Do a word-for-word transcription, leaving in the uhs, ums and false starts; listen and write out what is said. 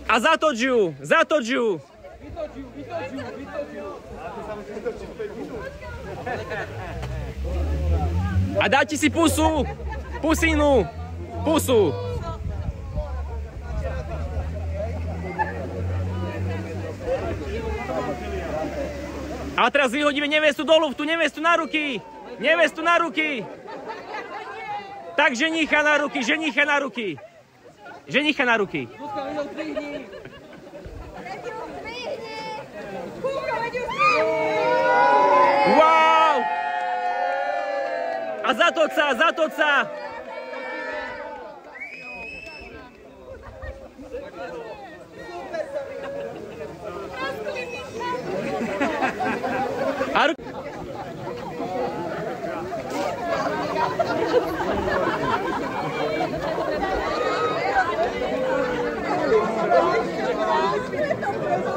A zatoč ju, zatoč ju. A dá ti si pusu, pusinu, pusu. A teraz vyhodíme nevestu do luftu, nevestu na ruky, nevestu na ruky. Tak ženicha na ruky, ženicha na ruky. Ženicha na ruky. Wow! A zatoč sa, zatoč sa. A ruky. Thank you.